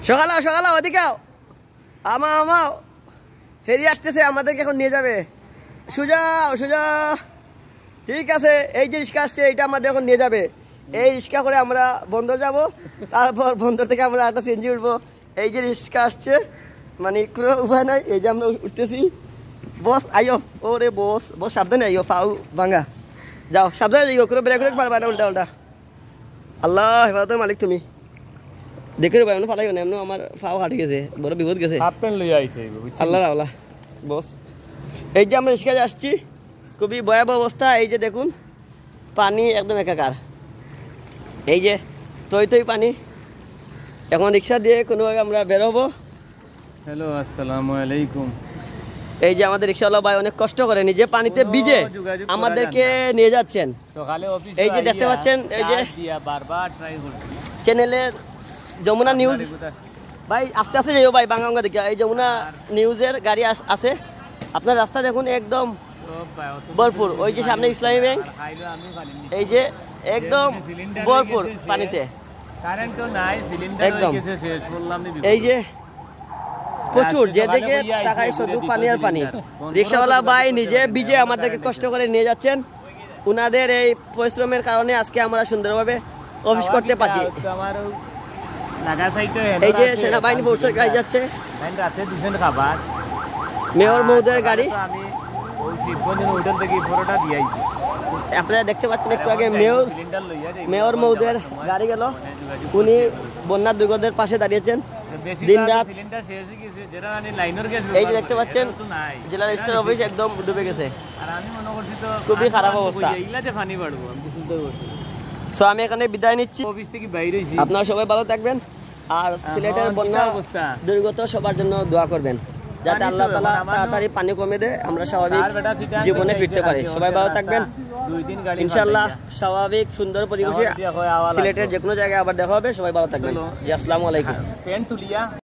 সকালাও সকালাও ওদিকেও আমাও ফেরি আসতেছে, আমাদেরকে এখন নিয়ে যাবে। সুজাও সুজা, ঠিক আছে। এই যে রিক্সা আসছে এইটা আমাদের এখন নিয়ে যাবে। এই রিক্সা করে আমরা বন্দর যাব, তারপর বন্দর থেকে আমরা একটা সিএনজি উঠবো। এই যে রিক্সা আসছে, মানে কোনো উপায় নাই, এই যে আমরা উঠতেছি। বস আইও, ওরে বস বস সাবধানে আইও, ফাউ ভাঙ্গা যাও, সাবধানে যাইও, কোনো ব্রেক ব্রেক পারবা না, উল্টা উল্টা। আল্লাহ হেফাজতের মালিক তুমি, দেখে রে ভাই এমন ফালাই না, এমন আমার ফাও হাঁটে গেছে, বড় বিপদ গেছে। আল্লাহ আল্লাহ বস। এই যে আমরা রিক্সায় আসছি, খুবই ভয়াবহ অবস্থা। এই যে দেখুন পানি একদম একাকার, এই যে তৈ পানি। এখন রিক্সা দিয়ে কোনোভাবে আমরা বেরোবো। হ্যালো আসসালামু আলাইকুম। এই যে আমাদের রিক্সাওয়ালা ভাই অনেক কষ্ট করে নিজে পানিতে ভিজে আমাদেরকে নিয়ে যাচ্ছেন। এই যে দেখতে পাচ্ছেন, এই যে চ্যানেলের যমুনা নিউজ ভাই, আস্তে আস্তে যাইও ভাই, বাংলা দেখে। এই যমুনা নিউজের গাড়ি আছে, আপনার রাস্তা দেখুন একদম ভরপুর। ওই যে সামনে ইসলামী ব্যাংক, এই যে একদম ভরপুর পানিতে একদম। এই যে প্রচুর, যেদিকে তাকাই শুধু পানি আর পানি। রিক্সাওয়ালা ভাই নিজে ভিজে আমাদেরকে কষ্ট করে নিয়ে যাচ্ছেন। উনাদের এই পরিশ্রমের কারণে আজকে আমরা সুন্দরভাবে অফিস করতে পারছি। এই যে সেনাবাহিনী ফোর্সের গাড়ি যাচ্ছে, মেয়র মহোদয়ের গাড়ি। আপনারা দেখতে পাচ্ছেন একটু আগে মেয়র মহোদয়ের গাড়ি গেল, উনি বন্যার দুর্গতের পাশে দাঁড়িয়েছেন দিন রাত। এই যে দেখতে পাচ্ছেন জেলা রেজিস্ট্রার অফিস একদম ডুবে গেছে, খুবই খারাপ অবস্থা। সো আমি এখানে বিদায় নিচ্ছি, আপনারা সবাই ভালো থাকবেন, আর সিলেটের বন্যা দুর্গত সবার জন্য দোয়া করবেন, যাতে আল্লাহ তাআলা তাড়াতাড়ি পানি কমে দেয়, আমরা স্বাভাবিক জীবনে ফিরতে পারি। সবাই ভালো থাকবেন, ইনশাআল্লাহ স্বাভাবিক সুন্দর পরিবেশে সিলেটের যে কোনো জায়গায় আবার দেখা হবে। সবাই ভালো থাকবেন, জি আসসালামু আলাইকুম।